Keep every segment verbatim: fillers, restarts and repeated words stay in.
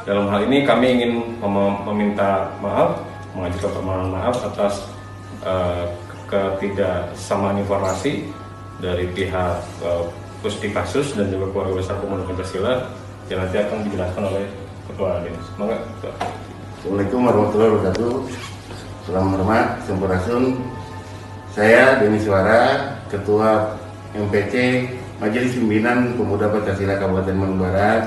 Dalam hal ini kami ingin mem meminta maaf, mengajukan permohonan maaf atas uh, ketidaksamaan informasi dari pihak uh, Puspikasus dan juga keluarga besar Pemuda Pancasila yang nanti akan dijelaskan oleh Ketua Dinas. Semoga. Assalamualaikum warahmatullahi wabarakatuh. Selamat hormat, Sampurasun. Saya Denny Suara, Ketua M P C Majelis Pimpinan Pemuda Pancasila Kabupaten Bandung Barat.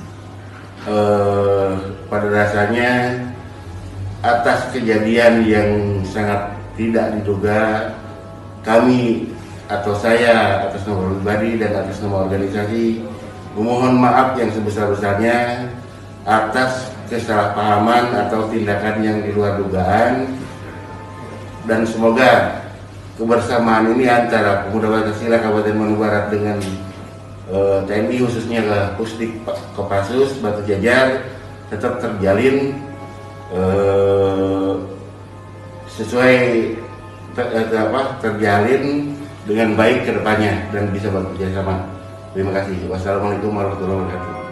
Eh, pada dasarnya atas kejadian yang sangat tidak diduga, kami atau saya atas nama pribadi dan atas nama organisasi memohon maaf yang sebesar-besarnya atas kesalahpahaman atau tindakan yang di luar dugaan, dan semoga kebersamaan ini antara Pemuda Pancasila Kabupaten Bandung Barat dengan uh, T N I khususnya ke Pusdik Kopassus Batu Jajar tetap terjalin uh, sesuai ter, ter, apa, terjalin dengan baik ke depannya dan bisa bekerja sama. Terima kasih. Wassalamualaikum warahmatullahi wabarakatuh.